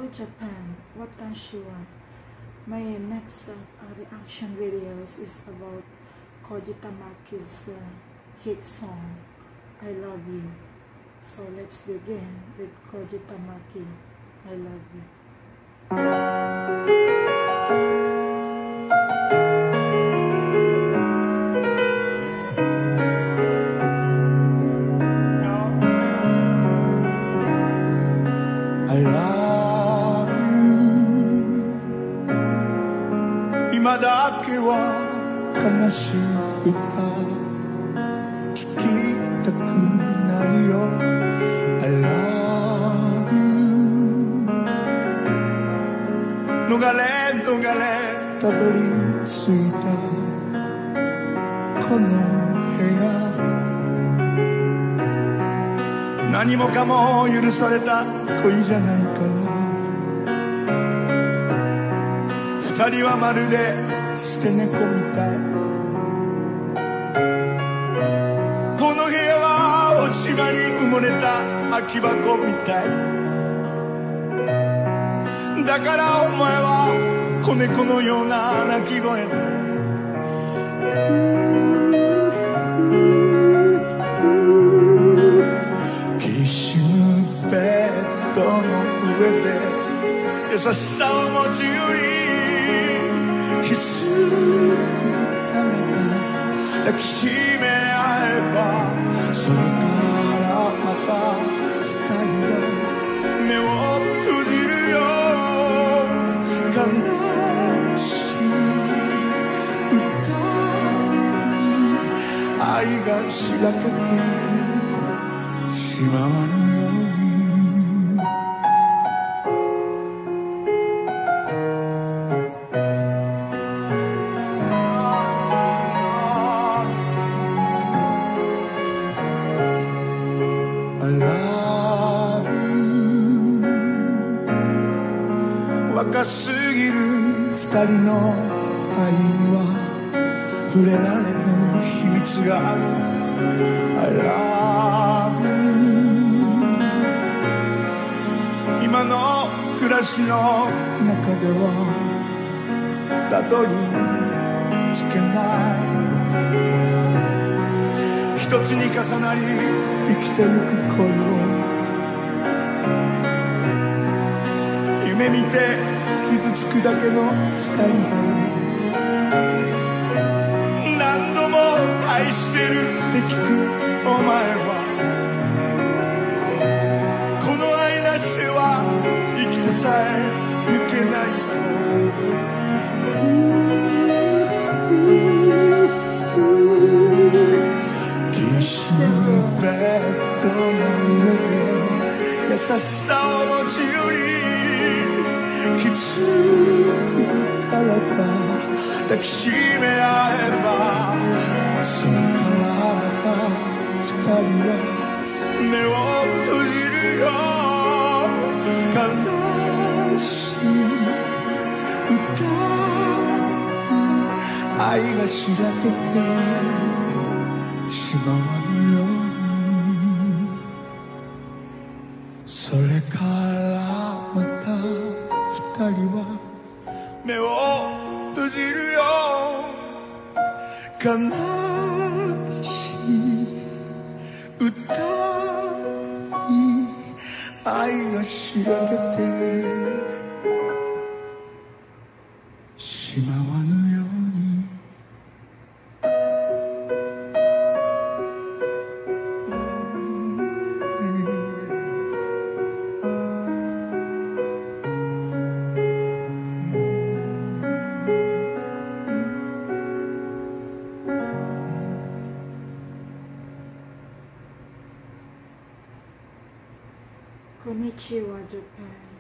Japan, watashi wa. My next reaction videos is about Koji Tamaki's hit song, I Love You. So let's begin with Koji Tamaki, I Love You. I love you 今だけは悲しい歌聞きたくないよ I love you 逃れ逃れたどり着いたこの部屋何もかも許された恋じゃないから二人はまるで捨て猫みたいこの部屋は落ち葉に埋もれた空き箱みたいだからお前は子猫のような鳴き声で優しさを持ち寄り気づくから抱きしめ合えばそれからまた二人は目を閉じるよ悲しい歌に愛がしらけてしまわぬように若すぎる二人の愛には触れられぬ秘密がある I love you 今の暮らしの中ではたどり着けない一つに重なり生きてゆく恋を夢見て傷つくだけの二人で何度も愛してるって聞くお前はこの愛なしでは生きてさえゆけないときしむベッドの上で優しさを持ち寄り気づくからだ抱きしめ合えばそれからまた二人は目を閉じるよ悲しい歌に愛がしらけてしまわぬようにそれからまた二人は目を閉じるよ悲しい歌に愛がしらけてしまわぬように Konnichiwa, Japan.